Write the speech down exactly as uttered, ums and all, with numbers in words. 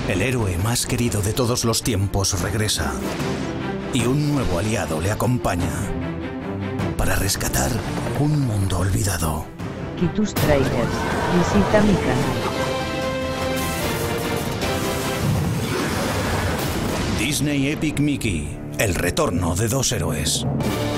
El héroe más querido de todos los tiempos regresa y un nuevo aliado le acompaña para rescatar un mundo olvidado. Kitus Trailers, visita mi canal. Disney Epic Mickey, el retorno de dos héroes.